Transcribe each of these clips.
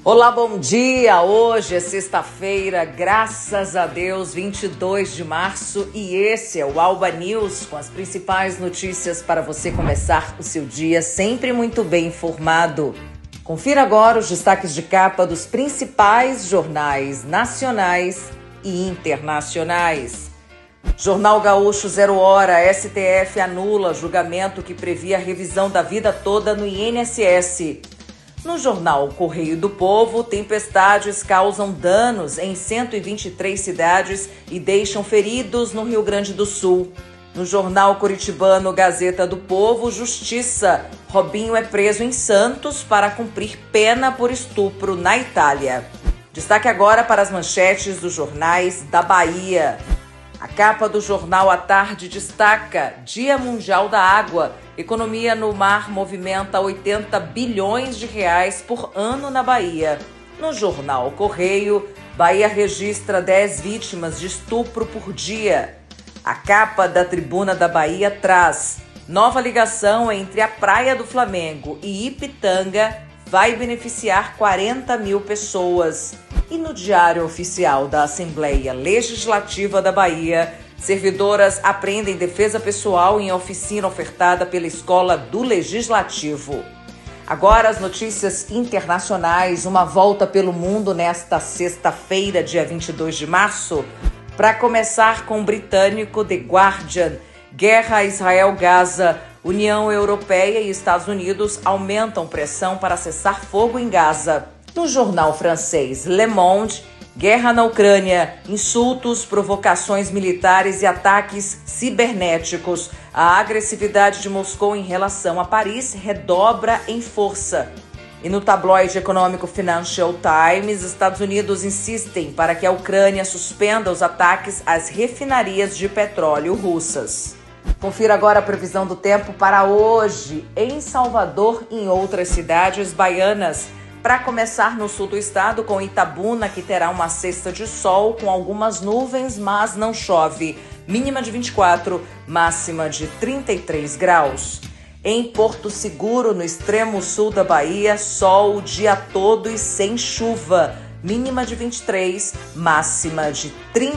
Olá, bom dia! Hoje é sexta-feira, graças a Deus, 22 de março, e esse é o Alba News, com as principais notícias para você começar o seu dia sempre muito bem informado. Confira agora os destaques de capa dos principais jornais nacionais e internacionais. Jornal Gaúcho 0 Hora, STF anula julgamento que previa a revisão da vida toda no INSS. No jornal Correio do Povo, tempestades causam danos em 123 cidades e deixam feridos no Rio Grande do Sul. No jornal curitibano Gazeta do Povo, Justiça. Robinho é preso em Santos para cumprir pena por estupro na Itália. Destaque agora para as manchetes dos jornais da Bahia. A capa do jornal à tarde destaca Dia Mundial da Água. Economia no mar movimenta 80 bilhões de reais por ano na Bahia. No jornal Correio, Bahia registra 10 vítimas de estupro por dia. A capa da Tribuna da Bahia traz nova ligação entre a Praia do Flamengo e Ipitanga vai beneficiar 40 mil pessoas. E no Diário Oficial da Assembleia Legislativa da Bahia, servidoras aprendem defesa pessoal em oficina ofertada pela Escola do Legislativo. Agora as notícias internacionais, uma volta pelo mundo nesta sexta-feira, dia 22 de março. Para começar com o britânico The Guardian, guerra Israel-Gaza, União Europeia e Estados Unidos aumentam pressão para cessar fogo em Gaza. No jornal francês Le Monde, guerra na Ucrânia, insultos, provocações militares e ataques cibernéticos. A agressividade de Moscou em relação a Paris redobra em força. E no tabloide econômico Financial Times, Estados Unidos insistem para que a Ucrânia suspenda os ataques às refinarias de petróleo russas. Confira agora a previsão do tempo para hoje em Salvador e em outras cidades baianas. Para começar no sul do estado, com Itabuna, que terá uma sexta de sol com algumas nuvens, mas não chove. Mínima de 24, máxima de 33 graus. Em Porto Seguro, no extremo sul da Bahia, sol o dia todo e sem chuva. Mínima de 23, máxima de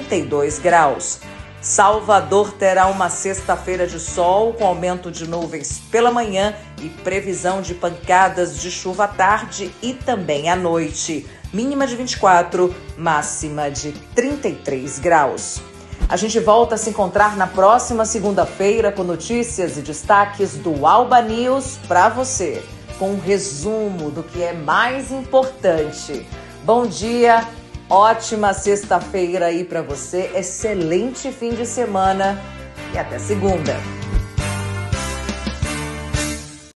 32 graus. Salvador terá uma sexta-feira de sol com aumento de nuvens pela manhã e previsão de pancadas de chuva à tarde e também à noite. Mínima de 24, máxima de 33 graus. A gente volta a se encontrar na próxima segunda-feira com notícias e destaques do Alba News para você, com um resumo do que é mais importante. Bom dia! Ótima sexta-feira aí para você, excelente fim de semana e até segunda.